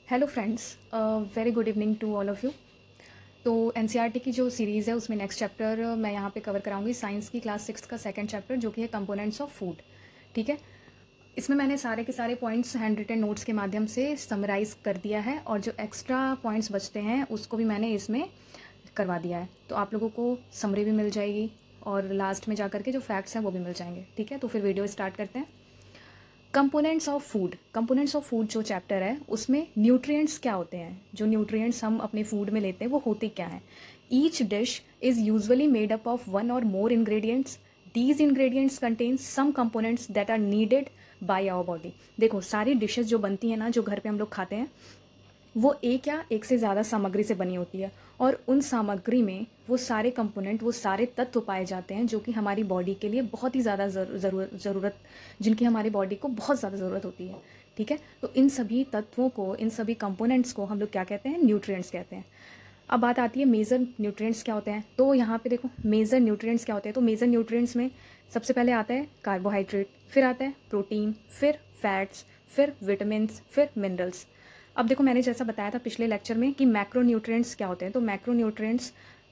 Hello friends, very good evening to all of you. तो NCERT की जो series है उसमें नेक्स्ट चैप्टर मैं यहाँ पे कवर कराऊंगी साइंस की क्लास 6 का सेकंड चैप्टर जो कि है कंपोनेंट्स ऑफ फूड। ठीक है, इसमें मैंने सारे के सारे पॉइंट्स हैंड रिटन नोट्स के माध्यम से समराइज़ कर दिया है और जो एक्स्ट्रा पॉइंट्स बचते हैं उसको भी मैंने इसमें करवा दिया है। तो आप लोगों को समरी भी मिल जाएगी और लास्ट में जा कर के जो फैक्ट्स हैं वो भी मिल जाएंगे। ठीक है, तो फिर वीडियो स्टार्ट करते हैं। कंपोनेंट्स ऑफ फूड जो चैप्टर है उसमें न्यूट्रिएंट्स क्या होते हैं, जो न्यूट्रिएंट्स हम अपने फूड में लेते हैं वो होते क्या हैं। Each dish is usually made up of one और more ingredients. These ingredients contain some components that are needed by our body. देखो, सारी डिशेस जो बनती हैं ना, जो घर पे हम लोग खाते हैं, वो एक या एक से ज़्यादा सामग्री से बनी होती है और उन सामग्री में वो सारे कंपोनेंट, वो सारे तत्व पाए जाते हैं जो कि हमारी बॉडी के लिए बहुत ही ज़्यादा ज़रूरत जिनकी हमारी बॉडी को बहुत ज़्यादा ज़रूरत होती है। ठीक है, तो इन सभी तत्वों को, इन सभी कंपोनेंट्स को हम लोग क्या कहते हैं? न्यूट्रिएंट्स कहते हैं। अब बात आती है मेजर न्यूट्रिएंट्स क्या होते हैं। तो यहाँ पे देखो, मेजर न्यूट्रिएंट्स क्या होते हैं। तो मेजर न्यूट्रिएंट्स में सबसे पहले आता है कार्बोहाइड्रेट, फिर आता है प्रोटीन, फिर फैट्स, फिर विटामिन्स, फिर मिनरल्स। अब देखो, मैंने जैसा बताया था पिछले लेक्चर में कि मैक्रो न्यूट्रिएंट्स क्या होते हैं। तो मैक्रो न्यूट्रिएंट्स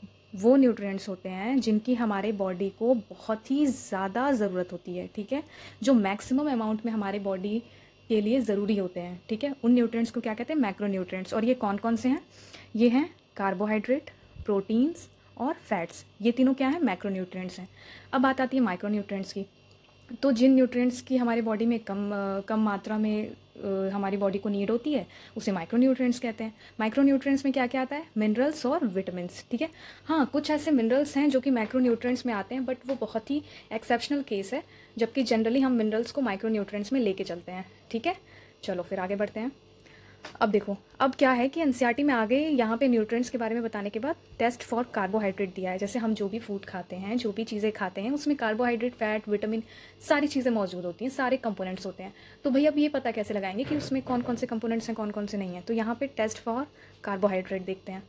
वो न्यूट्रिएंट्स होते हैं जिनकी हमारे बॉडी को बहुत ही ज़्यादा ज़रूरत होती है। ठीक है, जो मैक्सिमम अमाउंट में हमारे बॉडी के लिए ज़रूरी होते हैं। ठीक है, उन न्यूट्रिएंट्स को क्या कहते हैं? Macro nutrients. और ये कौन कौन से हैं? ये हैं कार्बोहाइड्रेट, प्रोटीन्स और फैट्स। ये तीनों क्या है? मैक्रो न्यूट्रिएंट्स हैं। अब बात आती है माइक्रो न्यूट्रिएंट्स की। तो जिन न्यूट्रिएंट्स की हमारे बॉडी में कम मात्रा में हमारी बॉडी को नीड होती है उसे माइक्रो न्यूट्रिएंट्स कहते हैं। माइक्रो न्यूट्रिएंट्स में क्या क्या आता है? मिनरल्स और विटामिन्स। ठीक है, हाँ, कुछ ऐसे मिनरल्स हैं जो कि माइक्रो न्यूट्रिएंट्स में आते हैं, बट वो बहुत ही एक्सेप्शनल केस है, जबकि जनरली हम मिनरल्स को माइक्रो न्यूट्रिएंट्स में लेके चलते हैं। ठीक है, चलो फिर आगे बढ़ते हैं। अब देखो, अब क्या है कि एनसीईआरटी में आगे यहाँ पे न्यूट्रिएंट्स के बारे में बताने के बाद टेस्ट फॉर कार्बोहाइड्रेट दिया है। जैसे हम जो भी फूड खाते हैं, जो भी चीज़ें खाते हैं, उसमें कार्बोहाइड्रेट, फैट, विटामिन, सारी चीज़ें मौजूद होती हैं, सारे कंपोनेंट्स होते हैं। तो भैया अब ये पता कैसे लगाएंगे कि उसमें कौन कौन से कंपोनेंट्स हैं, कौन कौन से नहीं हैं। तो यहाँ पर टेस्ट फॉर कार्बोहाइड्रेट देखते हैं।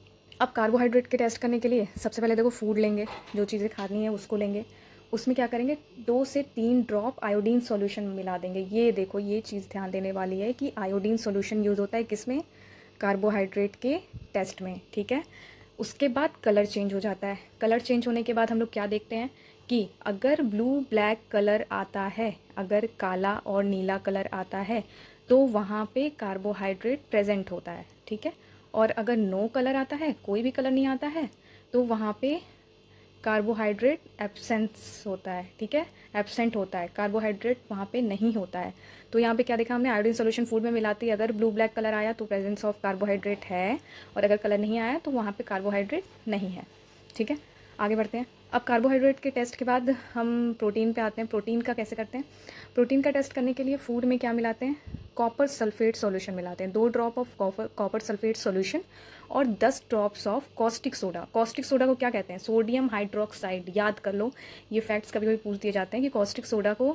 अब कार्बोहाइड्रेट के टेस्ट करने के लिए सबसे पहले देखो, फूड लेंगे, जो चीज़ें खानी है उसको लेंगे, उसमें क्या करेंगे? 2 से 3 ड्रॉप आयोडीन सॉल्यूशन मिला देंगे। ये देखो, ये चीज़ ध्यान देने वाली है कि आयोडीन सॉल्यूशन यूज़ होता है किसमें? कार्बोहाइड्रेट के टेस्ट में। ठीक है, उसके बाद कलर चेंज हो जाता है। कलर चेंज होने के बाद हम लोग क्या देखते हैं कि अगर ब्लू ब्लैक कलर आता है, अगर काला और नीला कलर आता है, तो वहाँ पे कार्बोहाइड्रेट प्रेजेंट होता है। ठीक है, और अगर नो कलर आता है, कोई भी कलर नहीं आता है, तो वहाँ पे कार्बोहाइड्रेट एब्सेंस होता है। ठीक है, एब्सेंट होता है, कार्बोहाइड्रेट वहाँ पे नहीं होता है। तो यहाँ पे क्या देखा हमने? आयोडीन सॉल्यूशन फूड में मिलाती है, अगर ब्लू ब्लैक कलर आया तो प्रेजेंस ऑफ कार्बोहाइड्रेट है, और अगर कलर नहीं आया तो वहाँ पे कार्बोहाइड्रेट नहीं है। ठीक है, आगे बढ़ते हैं। अब कार्बोहाइड्रेट के टेस्ट के बाद हम प्रोटीन पे आते हैं। प्रोटीन का कैसे करते हैं? प्रोटीन का टेस्ट करने के लिए फूड में क्या मिलाते हैं? कॉपर सल्फेट सॉल्यूशन मिलाते हैं। 2 drop of copper sulphate solution और 10 drops of caustic soda. Caustic soda को क्या कहते हैं? Sodium hydroxide. याद कर लो, ये फैक्ट्स कभी कभी पूछ दिए जाते हैं कि कॉस्टिक सोडा को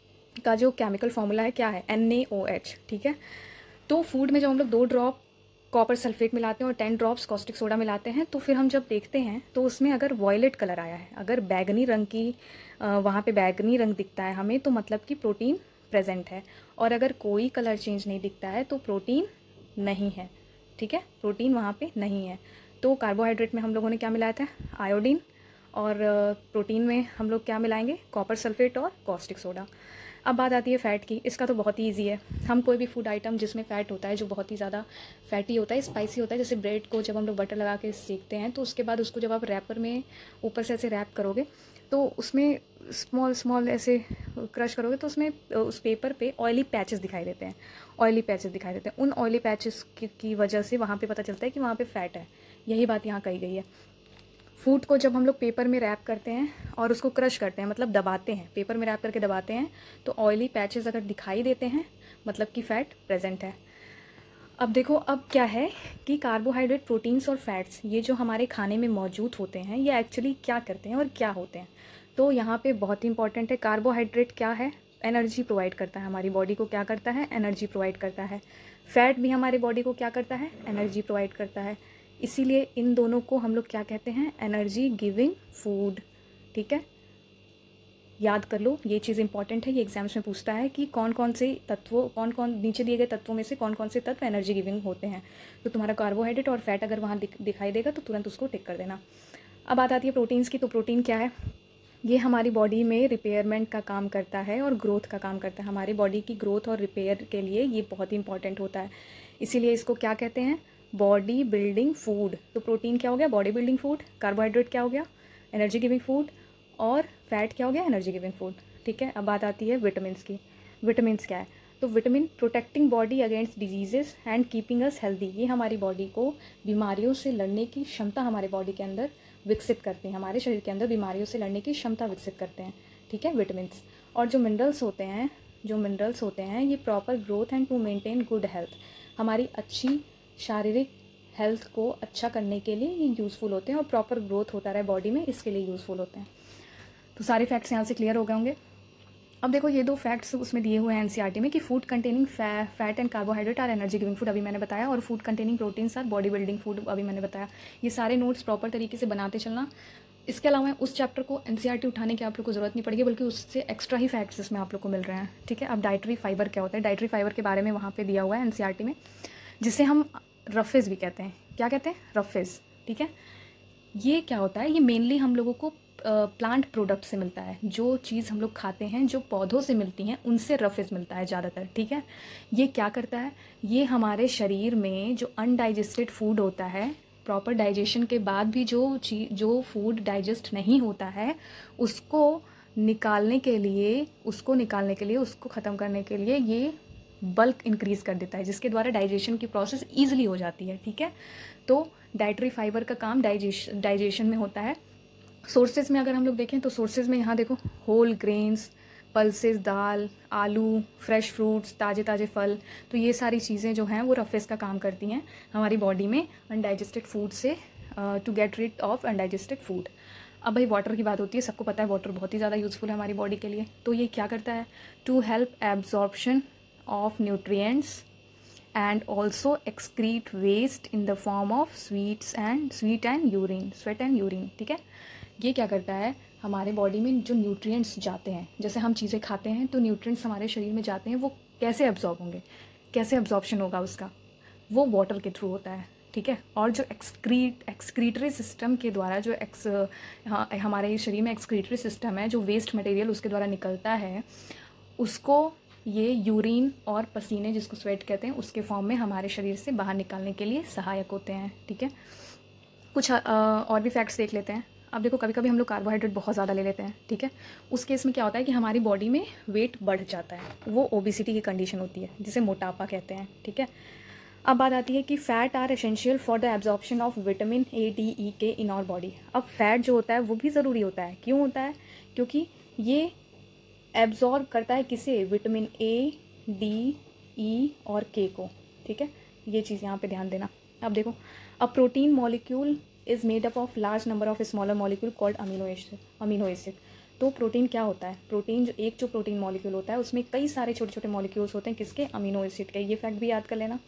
का जो केमिकल फॉर्मूला है क्या है? NaOH। ठीक है, तो फूड में जब हम लोग 2 ड्रॉप कॉपर सल्फेट मिलाते हैं और 10 ड्रॉप्स कॉस्टिक सोडा मिलाते हैं, तो फिर हम जब देखते हैं तो उसमें अगर वॉयलेट कलर आया है, अगर बैगनी रंग की वहाँ पे बैगनी रंग दिखता है हमें, तो मतलब कि प्रोटीन प्रेजेंट है। और अगर कोई कलर चेंज नहीं दिखता है तो प्रोटीन नहीं है। ठीक है, प्रोटीन वहाँ पे नहीं है। तो कार्बोहाइड्रेट में हम लोगों ने क्या मिलाया था? आयोडीन। और प्रोटीन में हम लोग क्या मिलाएंगे? कॉपर सल्फेट और कॉस्टिक सोडा। अब बात आती है फ़ैट की। इसका तो बहुत ही ईजी है। हम कोई भी फूड आइटम जिसमें फ़ैट होता है, जो बहुत ही ज़्यादा फैटी होता है, स्पाइसी होता है, जैसे ब्रेड को जब हम लोग बटर लगा के सेकते हैं, तो उसके बाद उसको जब आप रैपर में ऊपर से ऐसे रैप करोगे, तो उसमें स्मॉल ऐसे क्रश करोगे तो उसमें उस पेपर पे ऑयली पैचेस दिखाई देते हैं। ऑयली पैचेस दिखाई देते हैं। उन ऑयली पैचेस की वजह से वहाँ पे पता चलता है कि वहाँ पे फ़ैट है। यही बात यहाँ कही गई है। फूड को जब हम लोग पेपर में रैप करते हैं और उसको क्रश करते हैं, मतलब दबाते हैं, पेपर में रैप करके दबाते हैं, तो ऑयली पैचेस अगर दिखाई देते हैं मतलब कि फ़ैट प्रेजेंट है। अब देखो, अब क्या है कि कार्बोहाइड्रेट, प्रोटीन्स और फैट्स, ये जो हमारे खाने में मौजूद होते हैं, ये एक्चुअली क्या करते हैं और क्या होते हैं। तो यहाँ पे बहुत इंपॉर्टेंट है, कार्बोहाइड्रेट क्या है? एनर्जी प्रोवाइड करता है हमारी बॉडी को। क्या करता है? एनर्जी प्रोवाइड करता है। फैट भी हमारी बॉडी को क्या करता है? एनर्जी प्रोवाइड करता है। इसीलिए इन दोनों को हम लोग क्या कहते हैं? Energy giving food. ठीक है, याद कर लो, ये चीज़ इंपॉर्टेंट है, ये एग्जाम्स में पूछता है कि कौन कौन से तत्वों, कौन कौन नीचे दिए गए तत्वों में से कौन कौन से तत्व एनर्जी गिविंग होते हैं। तो तुम्हारा कार्बोहाइड्रेट और फैट अगर वहाँ दिखाई देगा तो तुरंत उसको टिक कर देना। अब बात आती है प्रोटीन्स की। तो प्रोटीन क्या है? ये हमारी बॉडी में रिपेयरमेंट का काम करता है और ग्रोथ का काम करता है। हमारी बॉडी की ग्रोथ और रिपेयर के लिए ये बहुत ही इंपॉर्टेंट होता है, इसीलिए इसको क्या कहते हैं? Body building food. तो प्रोटीन क्या हो गया? Body building food. कार्बोहाइड्रेट क्या हो गया? Energy giving food. और फैट क्या हो गया? Energy giving food. ठीक है, अब बात आती है विटामिन्स की। विटामिन्स क्या है? तो vitamin protecting body against diseases and keeping us healthy. ये हमारी बॉडी को बीमारियों से लड़ने की क्षमता हमारे बॉडी के अंदर विकसित करते हैं, हमारे शरीर के अंदर बीमारियों से लड़ने की क्षमता विकसित करते हैं। ठीक है, विटामिन्स। और जो मिनरल्स होते हैं ये proper growth and to maintain good health, हमारी अच्छी शारीरिक हेल्थ को अच्छा करने के लिए ये यूज़फुल होते हैं और प्रॉपर ग्रोथ होता रहे बॉडी में, इसके लिए यूज़फुल होते हैं। तो सारे फैक्ट्स यहाँ से क्लियर हो गए होंगे। अब देखो ये 2 फैक्ट्स उसमें दिए हुए हैं एनसीईआरटी में कि food containing fat and carbohydrate are energy giving food, अभी मैंने बताया, और food containing proteins are body building food, अभी मैंने बताया। ये सारे नोट्स प्रॉपर तरीके से बनाते चलना। इसके अलावा उस चैप्टर को एनसीईआरटी उठाने की आप लोग को ज़रूरत नहीं पड़ेगी, बल्कि उससे एक्स्ट्रा ही फैक्ट्स इसमें आप लोग को मिल रहे हैं। ठीक है, अब डाइटरी फाइबर क्या होता है? डाइटरी फाइबर के बारे में वहाँ पर दिया हुआ है एनसीईआरटी में, जिसे हम रफेज भी कहते हैं। क्या कहते हैं? रफेज। ठीक है, ये क्या होता है? ये मेनली हम लोगों को प्लांट प्रोडक्ट से मिलता है। जो चीज़ हम लोग खाते हैं जो पौधों से मिलती हैं उनसे रफेज मिलता है ज़्यादातर। ठीक है, ये क्या करता है? ये हमारे शरीर में जो अनडाइजेस्टेड फूड होता है, प्रॉपर डाइजेशन के बाद भी जो फूड डाइजेस्ट नहीं होता है, उसको निकालने के लिए, उसको ख़त्म करने के लिए ये बल्क इंक्रीज़ कर देता है, जिसके द्वारा डाइजेशन की प्रोसेस ईजिली हो जाती है। ठीक है, तो डाइटरी फाइबर का काम डाइजेशन में होता है। सोर्सेज में अगर हम लोग देखें तो सोर्सेज में यहाँ देखो, होल ग्रेन्स, पल्सेस, दाल, आलू, फ्रेश फ्रूट्स, ताज़े ताज़े फल, तो ये सारी चीज़ें जो हैं वो रफेज का काम करती हैं हमारी बॉडी में अनडाइजेस्टेड फूड से, to get rid of undigested food. अब भाई वाटर की बात होती है, सबको पता है वाटर बहुत ही ज़्यादा यूज़फुल है हमारी बॉडी के लिए। तो ये क्या करता है? To help absorption of nutrients and also excrete waste in the form of sweat and urine। ठीक है, ये क्या करता है? हमारे बॉडी में जो न्यूट्रिएंट्स जाते हैं, जैसे हम चीज़ें खाते हैं तो न्यूट्रिएंट्स हमारे शरीर में जाते हैं, वो कैसे एब्जॉर्ब होंगे, कैसे एब्जॉर्प्शन होगा उसका? वो वाटर के थ्रू होता है। ठीक है, और जो एक्सक्रीटरी सिस्टम के द्वारा जो हमारे शरीर में एक्सक्रीटरी सिस्टम है, जो वेस्ट मटेरियल उसके द्वारा निकलता है, उसको ये यूरिन और पसीने, जिसको स्वेट कहते हैं, उसके फॉर्म में हमारे शरीर से बाहर निकालने के लिए सहायक होते हैं। ठीक है, कुछ और भी फैक्ट्स देख लेते हैं। अब देखो, कभी कभी हम लोग कार्बोहाइड्रेट बहुत ज़्यादा ले लेते हैं। ठीक है, उस केस में क्या होता है कि हमारी बॉडी में वेट बढ़ जाता है, वो ओबेसिटी की कंडीशन होती है, जिसे मोटापा कहते हैं। ठीक है, अब बात आती है कि fat are essential for the absorption of vitamin A, D, E K in our body. अब फैट जो होता है वो भी ज़रूरी होता है। क्यों होता है? क्योंकि ये एब्जॉर्ब करता है किसे? विटामिन ए, डी, ई और के को। ठीक है, ये चीज़ यहाँ पे ध्यान देना। अब देखो, a protein molecule is made up of large number of smaller molecule called amino acid. तो प्रोटीन क्या होता है? प्रोटीन जो प्रोटीन मॉलिक्यूल होता है उसमें कई सारे छोटे छोटे मॉलिक्यूल्स होते हैं, किसके? अमीनो एसिड के। ये फैक्ट भी याद कर लेना।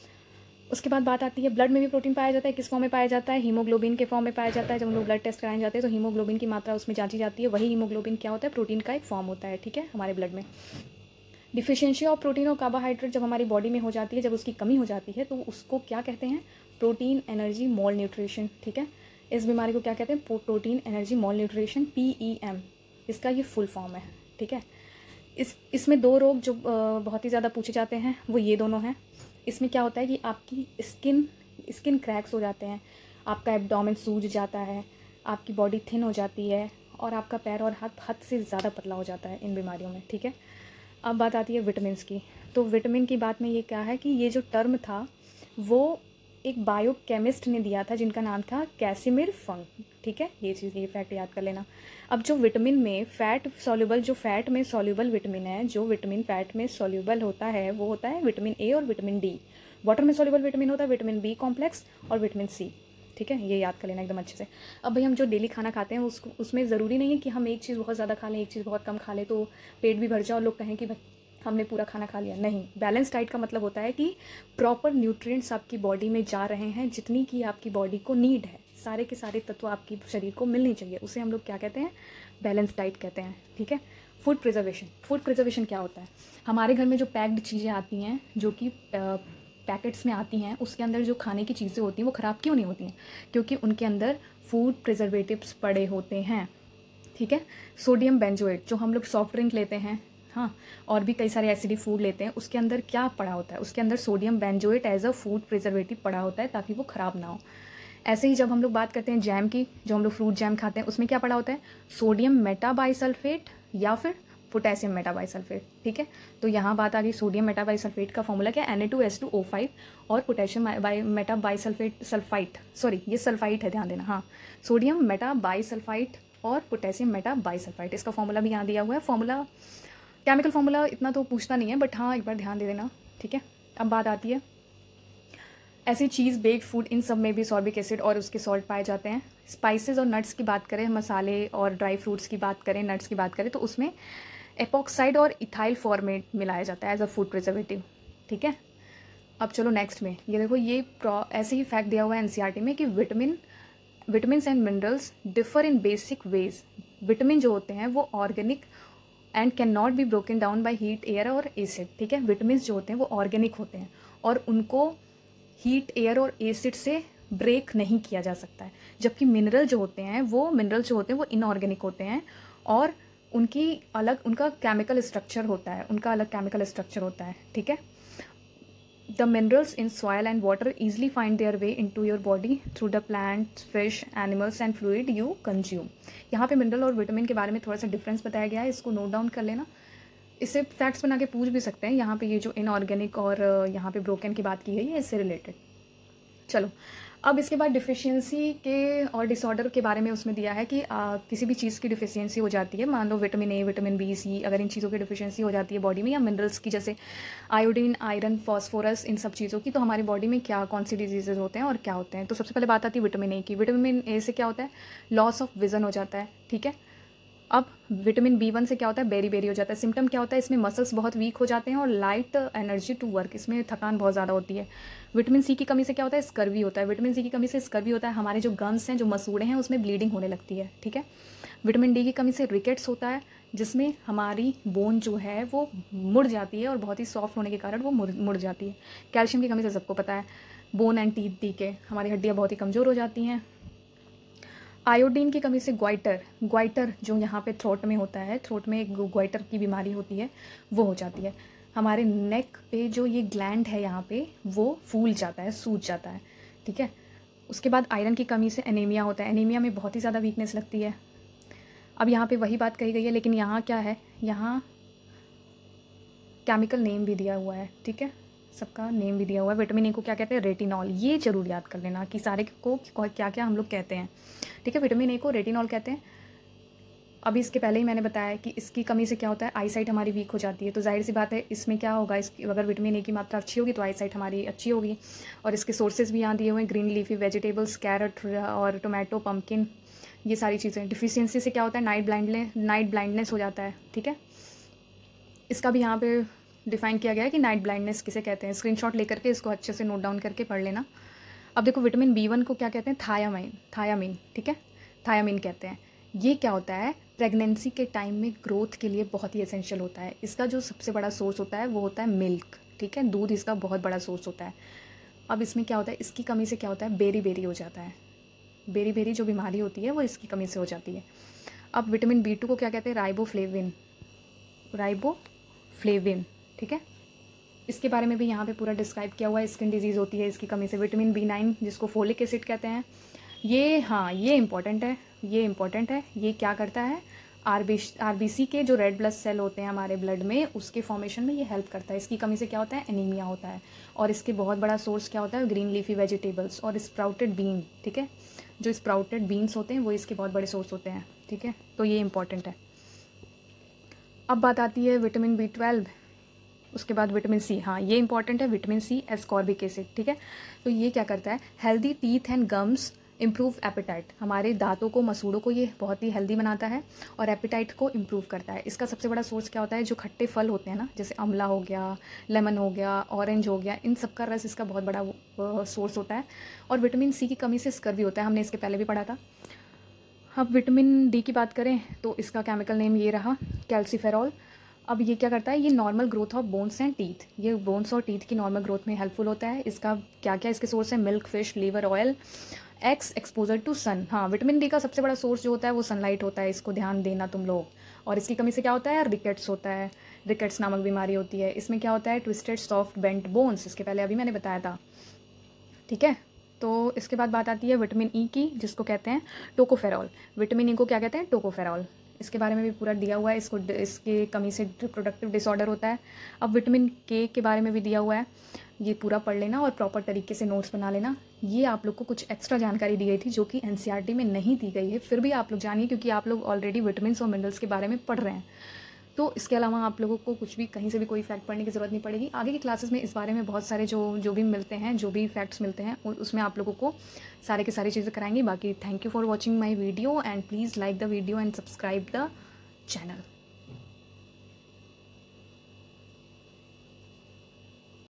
उसके बाद बात आती है, ब्लड में भी प्रोटीन पाया जाता है। किस फॉर्म में पाया जाता है? हीमोग्लोबिन के फॉर्म में पाया जाता है। जब हम लोग ब्लड टेस्ट कराने जाते हैं तो हीमोग्लोबिन की मात्रा उसमें जांची जाती है। वही हीमोग्लोबिन क्या होता है? प्रोटीन का एक फॉर्म होता है। ठीक है, हमारे ब्लड में डिफिशियंसी ऑफ प्रोटीन और कार्बोहाइड्रेट जब हमारी बॉडी में हो जाती है, जब उसकी कमी हो जाती है, तो उसको क्या कहते हैं? Protein energy malnutrition. ठीक है, इस बीमारी को क्या कहते हैं? Protein energy malnutrition, PEM, इसका ये फुल फॉर्म है। ठीक है, इसमें 2 रोग जो बहुत ही ज़्यादा पूछे जाते हैं वो ये दोनों हैं। इसमें क्या होता है कि आपकी स्किन क्रैक्स हो जाते हैं, आपका एब्डोमेन सूज जाता है, आपकी बॉडी थिन हो जाती है, और आपका पैर और हाथ हद से ज़्यादा पतला हो जाता है इन बीमारियों में। ठीक है, अब बात आती है विटामिन्स की। तो विटामिन की बात में ये क्या है कि ये जो टर्म था वो एक बायोकेमिस्ट ने दिया था, जिनका नाम था कैसिमिर फंक। ठीक है, ये फैक्ट याद कर लेना। अब जो विटामिन में फैट में सॉल्युबल विटामिन है, जो विटामिन फैट में सॉल्युबल होता है, वो होता है विटामिन ए और विटामिन डी। वाटर में सॉल्युबल विटामिन होता है विटामिन बी कॉम्प्लेक्स और विटामिन सी। ठीक है, ये याद कर लेना एकदम अच्छे से। अब भाई हम जो डेली खाना खाते हैं उसमें ज़रूरी नहीं है कि हम एक चीज़ बहुत ज़्यादा खा लें, एक चीज़ बहुत कम खा लें तो पेट भी भर जाए और लोग कहें कि भाई हमने पूरा खाना खा लिया। नहीं, बैलेंस डाइट का मतलब होता है कि प्रॉपर न्यूट्रिएंट्स आपकी बॉडी में जा रहे हैं जितनी की आपकी बॉडी को नीड है, सारे के सारे तत्व आपकी शरीर को मिलने चाहिए, उसे हम लोग क्या कहते हैं, बैलेंस डाइट कहते हैं, ठीक है। फूड प्रिजर्वेशन, फूड प्रिजर्वेशन क्या होता है, हमारे घर में जो पैक्ड चीज़ें आती हैं, जो कि पैकेट्स में आती हैं, उसके अंदर जो खाने की चीज़ें होती हैं वो ख़राब क्यों नहीं होती हैं, क्योंकि उनके अंदर फूड प्रिजर्वेटिव्स पड़े होते हैं, ठीक है। सोडियम बेंजोएट जो हम लोग सॉफ्ट ड्रिंक लेते हैं, हाँ, और भी कई सारे एसिडिक फूड लेते हैं, उसके अंदर क्या पड़ा होता है, उसके अंदर sodium benzoate as a food preservative पड़ा होता है ताकि वो ख़राब ना हो। ऐसे ही जब हम लोग बात करते हैं जैम की, जो हम लोग फ्रूट जैम खाते हैं, उसमें क्या पड़ा होता है, सोडियम मेटाबाइसल्फेट या फिर पोटेशियम मेटाबाइसल्फेट, ठीक है। तो यहाँ बात आ गई, सोडियम मेटाबाइसल्फेट का फॉर्मूला क्या है, Na2H2O5, और पोटेशियम मेटाबाइसल्फेट सल्फाइट, सॉरी ये सल्फाइट है, ध्यान देना, हाँ, सोडियम मेटाबाइसल्फाइट और पोटेशियम मेटाबाइसल्फाइट, इसका फॉर्मूला भी यहाँ दिया हुआ है। फॉर्मूला, केमिकल फॉर्मूला इतना तो पूछता नहीं है, बट हाँ एक बार ध्यान दे देना, ठीक है। अब बात आती है ऐसी चीज़, बेक्ड फूड, इन सब में भी सॉर्बिक एसिड और उसके सॉल्ट पाए जाते हैं। स्पाइसेस और नट्स की बात करें, मसाले और ड्राई फ्रूट्स की बात करें, नट्स की बात करें, तो उसमें एपॉक्साइड और इथाइल फॉर्मेट मिलाया जाता है एज अ फूड प्रिजर्वेटिव, ठीक है। अब चलो नेक्स्ट में, ये देखो, ये ऐसे ही फैक्ट दिया हुआ है एनसीईआरटी में कि vitamins and minerals differ in basic ways. Vitamin जो होते हैं वो organic and can not be broken down by heat, air और एसिड, ठीक है। विटामिन जो होते हैं वो ऑर्गेनिक होते हैं और उनको हीट, एयर और एसिड से ब्रेक नहीं किया जा सकता है, जबकि मिनरल जो होते हैं वो इनऑर्गेनिक होते हैं और उनका केमिकल स्ट्रक्चर होता है, ठीक है। The minerals in soil and water easily find their way into your body through the plants, fish, animals and fluid you consume. यहाँ पे मिनरल और विटामिन के बारे में थोड़ा सा डिफरेंस बताया गया है, इसको नोट डाउन कर लेना। इससे फैक्ट्स बना के पूछ भी सकते हैं, यहाँ पे ये जो इनऑर्गेनिक और यहाँ पे ब्रोकन की बात की गई है, इससे रिलेटेड। चलो, अब इसके बाद डिफिशियंसी के और डिसऑर्डर के बारे में उसमें दिया है कि किसी भी चीज़ की डिफिशियंसी हो जाती है, मान लो vitamin A, vitamin B, C, अगर इन चीज़ों की डिफिशियंसी हो जाती है बॉडी में, या मिनरल्स की जैसे आयोडीन, आयरन, फॉस्फोरस, इन सब चीज़ों की, तो हमारी बॉडी में कौन सी डिजीजेज होते हैं और क्या होते हैं। तो सबसे पहले बात आती है विटामिन ए की। विटामिन ए से क्या होता है, लॉस ऑफ विजन हो जाता है, ठीक है। अब विटामिन B1 से क्या होता है, बेरी हो जाता है। सिम्टम क्या होता है, इसमें मसल्स बहुत वीक हो जाते हैं और लाइट एनर्जी टू वर्क, इसमें थकान बहुत ज़्यादा होती है। विटामिन सी की कमी से क्या होता है, स्कर्वी होता है। विटामिन सी की कमी से स्कर्वी होता है, हमारे जो गन्स हैं, जो मसूड़े हैं, उसमें ब्लीडिंग होने लगती है, ठीक है। विटामिन डी की कमी से रिकेट्स होता है, जिसमें हमारी बोन जो है वो मुड़ जाती है और बहुत ही सॉफ्ट होने के कारण वो मुड़ जाती है। कैल्शियम की कमी से सबको पता है, बोन एंड टीथ डीके, हमारी हड्डियाँ बहुत ही कमज़ोर हो जाती हैं। आयोडीन की कमी से ग्वाइटर जो यहाँ पे थ्रोट में होता है, थ्रोट में एक ग्वाइटर की बीमारी होती है, वो हो जाती है। हमारे नेक पे जो ये ग्लैंड है यहाँ पे, वो फूल जाता है, सूज जाता है, ठीक है। उसके बाद आयरन की कमी से एनीमिया होता है, एनीमिया में बहुत ही ज़्यादा वीकनेस लगती है। अब यहाँ पे वही बात कही गई है, लेकिन यहाँ क्या है, यहाँ केमिकल नेम भी दिया हुआ है, ठीक है, सबका नेम भी दिया हुआ है। विटामिन ए को क्या कहते हैं, रेटिनॉल, ये जरूर याद कर लेना कि सारे को क्या क्या हम लोग कहते हैं, ठीक है। विटामिन ए को रेटिनॉल कहते हैं। अभी इसके पहले ही मैंने बताया कि इसकी कमी से क्या होता है, आई साइट हमारी वीक हो जाती है, तो जाहिर सी बात है इसमें क्या होगा, अगर विटामिन ए की मात्रा अच्छी होगी तो आई साइट हमारी अच्छी होगी। और इसके सोर्सेज भी यहाँ दिए हुए हैं, ग्रीन लीफी वेजिटेबल्स, कैरेट और टोमेटो, पम्पकिन, ये सारी चीज़ें। डिफिशियंसी से क्या होता है, नाइट ब्लाइंडनेस हो जाता है, ठीक है। इसका भी यहाँ पे डिफाइन किया गया है कि नाइट ब्लाइंडनेस किसे कहते हैं। स्क्रीनशॉट लेकर के इसको अच्छे से नोट डाउन करके पढ़ लेना। अब देखो, विटामिन B1 को क्या कहते हैं, थायामीन, ठीक है, थायामीन कहते हैं। ये क्या होता है, प्रेगनेंसी के टाइम में ग्रोथ के लिए बहुत ही एसेंशियल होता है। इसका जो सबसे बड़ा सोर्स होता है वो होता है मिल्क, ठीक है, दूध इसका बहुत बड़ा सोर्स होता है। अब इसमें क्या होता है, इसकी कमी से क्या होता है, बेरी हो जाता है। बेरी जो बीमारी होती है वो इसकी कमी से हो जाती है। अब विटामिन B2 को क्या कहते हैं, राइबोफ्लेविन, ठीक है। इसके बारे में भी यहाँ पे पूरा डिस्क्राइब किया हुआ है। स्किन डिजीज़ होती है इसकी कमी से। विटामिन B9 जिसको फोलिक एसिड कहते हैं, ये इंपॉर्टेंट है। ये क्या करता है, आरबीसी के जो रेड ब्लड सेल होते हैं हमारे ब्लड में, उसके फॉर्मेशन में ये हेल्प करता है। इसकी कमी से क्या होता है, एनीमिया होता है। और इसके बहुत बड़ा सोर्स क्या होता है, ग्रीन लीफी वेजिटेबल्स और स्प्राउटेड बीन, ठीक है। जो स्प्राउटेड बीन्स होते हैं वो इसके बहुत बड़े सोर्स होते हैं, ठीक है, तो ये इंपॉर्टेंट है। अब बात आती है विटामिन B12, उसके बाद विटामिन सी, हाँ ये इंपॉर्टेंट है, विटामिन सी एस्कॉर्बिक एसिड, ठीक है। तो ये क्या करता है, healthy teeth and gums improve appetite, हमारे दांतों को, मसूड़ों को ये बहुत ही हेल्दी बनाता है और एपेटाइट को इम्प्रूव करता है। इसका सबसे बड़ा सोर्स क्या होता है, जो खट्टे फल होते हैं ना, जैसे आंवला हो गया, लेमन हो गया, ऑरेंज हो गया, इन सब का रस इसका बहुत बड़ा सोर्स होता है। और विटामिन सी की कमी से स्कर भी होता है, हमने इसके पहले भी पढ़ा था। अब विटामिन डी की बात करें तो इसका केमिकल नेम ये रहा, कैल्सीफेरॉल। अब ये क्या करता है, ये normal growth of bones and teeth, ये बोन्स और टीथ की नॉर्मल ग्रोथ में हेल्पफुल होता है। इसका क्या क्या इसके सोर्स है, milk, fish, liver oil, exposure to sun. हाँ, विटामिन डी का सबसे बड़ा सोर्स जो होता है वो सनलाइट होता है, इसको ध्यान देना तुम लोग। और इसकी कमी से क्या होता है, रिकेट्स होता है, रिकेट्स नामक बीमारी होती है। इसमें क्या होता है, ट्विस्टेड सॉफ्ट बेंट बोन्स, इसके पहले अभी मैंने बताया था, ठीक है। तो इसके बाद बात आती है विटामिन ई की, जिसको कहते हैं टोकोफेरॉल। विटामिन ई को क्या कहते हैं, टोकोफेरॉल। इसके बारे में भी पूरा दिया हुआ है, इसको इसके कमी से रिप्रोडक्टिव डिसऑर्डर होता है। अब विटामिन के बारे में भी दिया हुआ है, ये पूरा पढ़ लेना और प्रॉपर तरीके से नोट्स बना लेना। ये आप लोग को कुछ एक्स्ट्रा जानकारी दी गई थी जो कि एनसीईआरटी में नहीं दी गई है, फिर भी आप लोग जानिए क्योंकि आप लोग ऑलरेडी विटामिन और मिनरल्स के बारे में पढ़ रहे हैं। तो इसके अलावा आप लोगों को कुछ भी कहीं से भी कोई फैक्ट पढ़ने की ज़रूरत नहीं पड़ेगी। आगे की क्लासेस में इस बारे में बहुत सारे जो भी मिलते हैं, जो भी फैक्ट्स मिलते हैं, उसमें आप लोगों को सारे के सारी चीज़ें कराएंगी। बाकी thank you for watching my video and please like the video and subscribe the channel.